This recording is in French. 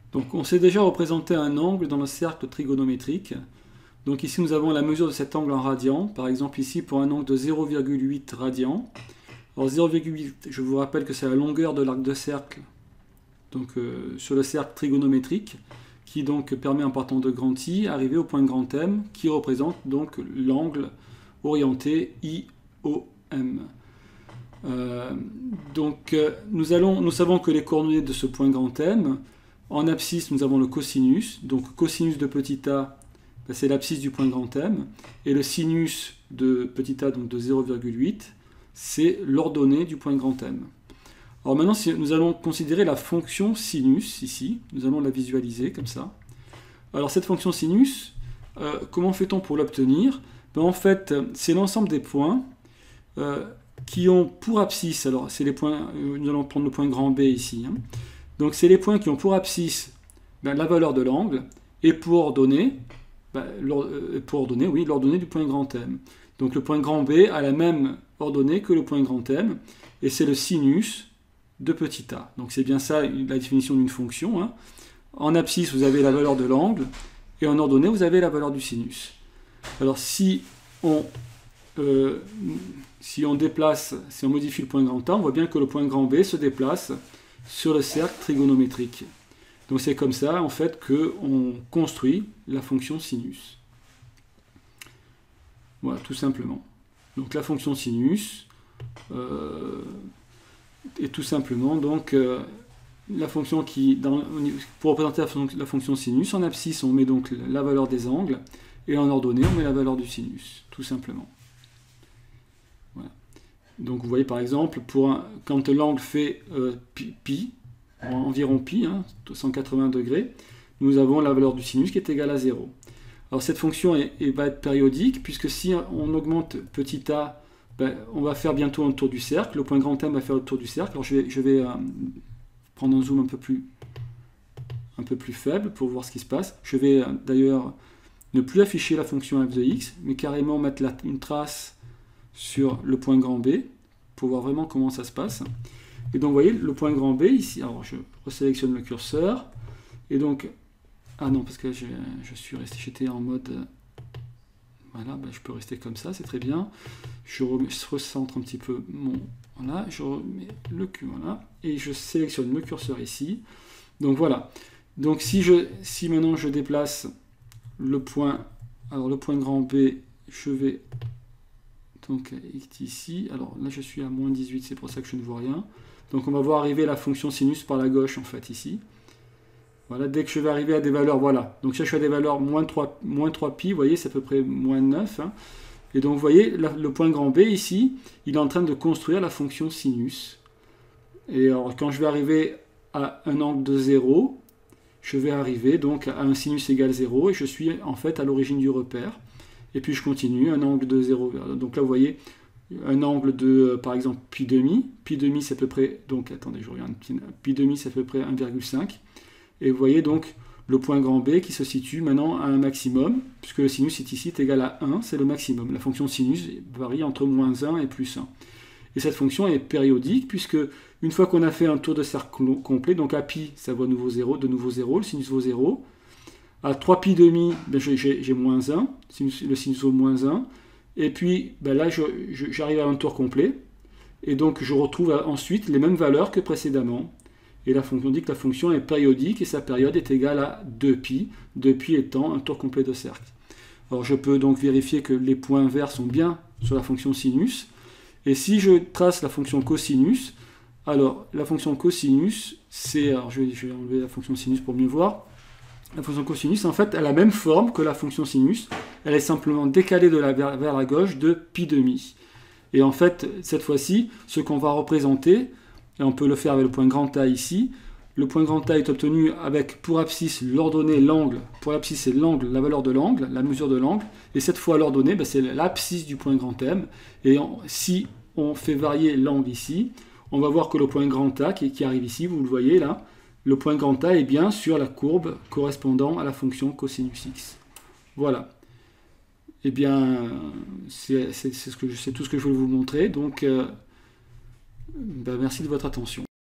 Donc on sait déjà représenter un angle dans le cercle trigonométrique. Donc ici nous avons la mesure de cet angle en radians, par exemple ici pour un angle de 0,8 radians. Alors 0,8, je vous rappelle que c'est la longueur de l'arc de cercle, donc sur le cercle trigonométrique, qui donc permet en partant de grand I, d'arriver au point grand M, qui représente donc l'angle orienté IOM. Nous savons que les coordonnées de ce point grand M, en abscisse nous avons le cosinus, donc cosinus de petit a, c'est l'abscisse du point grand M, et le sinus de petit a, donc de 0,8, c'est l'ordonnée du point grand M. Alors maintenant, nous allons considérer la fonction sinus, ici, nous allons la visualiser comme ça. Alors cette fonction sinus, comment fait-on pour l'obtenir? En fait, c'est l'ensemble des points qui ont pour abscisse, alors c'est les points, nous allons prendre le point grand B ici, hein. Donc c'est les points qui ont pour abscisse la valeur de l'angle, et pour ordonnée, oui, l'ordonnée du point grand M. Donc le point grand B a la même ordonnée que le point grand M, et c'est le sinus de petit a. Donc c'est bien ça la définition d'une fonction, hein. En abscisse, vous avez la valeur de l'angle, et en ordonnée, vous avez la valeur du sinus. Alors si on déplace, si on modifie le point grand A, on voit bien que le point grand B se déplace sur le cercle trigonométrique. Donc c'est comme ça, en fait, qu'on construit la fonction sinus. Voilà, tout simplement. Donc la fonction sinus est tout simplement donc la fonction qui, pour représenter la fonction sinus, en abscisse on met donc la valeur des angles, et en ordonnée on met la valeur du sinus, tout simplement. Voilà. Donc vous voyez par exemple, quand l'angle fait pi, environ pi, hein, 180 degrés, nous avons la valeur du sinus qui est égale à 0. Alors cette fonction va être périodique, puisque si on augmente petit a, on va faire bientôt un tour du cercle, le point grand M va faire le tour du cercle. Alors je vais prendre un zoom un peu plus faible pour voir ce qui se passe. Je vais d'ailleurs ne plus afficher la fonction f de x, mais carrément mettre une trace sur le point grand B, pour voir vraiment comment ça se passe. Et donc vous voyez le point grand B ici, alors je resélectionne le curseur, et donc, ah non, parce que j'étais en mode, voilà, je peux rester comme ça, c'est très bien. Je recentre un petit peu voilà, je remets le cul, voilà, et je sélectionne le curseur ici. Donc voilà, donc si maintenant je déplace le point grand B, je vais donc ici, alors là je suis à moins 18, c'est pour ça que je ne vois rien. Donc on va voir arriver la fonction sinus par la gauche en fait ici. Voilà, dès que je vais arriver à des valeurs, voilà. Donc là je suis à des valeurs moins 3 pi, vous voyez, c'est à peu près moins 9. Hein. Et donc vous voyez, le point grand B ici, il est en train de construire la fonction sinus. Et alors quand je vais arriver à un angle de 0, je vais arriver donc à un sinus égale 0, et je suis en fait à l'origine du repère. Et puis je continue, un angle de 0. Donc là vous voyez, un angle de, par exemple, pi demi. Pi demi, c'est à peu près, donc attendez, je regarde, pi demi, c'est à peu près 1,5. Et vous voyez donc le point grand B qui se situe maintenant à un maximum, puisque le sinus est égal à 1, c'est le maximum. La fonction sinus varie entre moins 1 et plus 1. Et cette fonction est périodique, puisque une fois qu'on a fait un tour de cercle complet, donc à pi, ça vaut de nouveau 0, le sinus vaut 0. À 3 pi demi, j'ai moins 1, le sinus vaut moins 1. Et puis là, j'arrive à un tour complet, et donc je retrouve ensuite les mêmes valeurs que précédemment. Et on dit que la fonction est périodique, et sa période est égale à 2pi, 2pi étant un tour complet de cercle. Alors je peux donc vérifier que les points verts sont bien sur la fonction sinus, et si je trace la fonction cosinus, alors la fonction cosinus, c'est, alors je vais enlever la fonction sinus pour mieux voir. La fonction cosinus, en fait, a la même forme que la fonction sinus. Elle est simplement décalée vers la gauche de pi demi. Et en fait, cette fois-ci, ce qu'on va représenter, et on peut le faire avec le point grand A ici, le point grand A est obtenu avec pour abscisse l'ordonnée, l'angle. Pour l'abscisse, c'est l'angle, la valeur de l'angle, la mesure de l'angle. Et cette fois, l'ordonnée, c'est l'abscisse du point grand M. Et si on fait varier l'angle ici, on va voir que le point grand A qui arrive ici, vous le voyez là, le point grand A est bien sur la courbe correspondant à la fonction cosinus x. Voilà. Eh bien, c'est tout ce que je voulais vous montrer. Donc, merci de votre attention.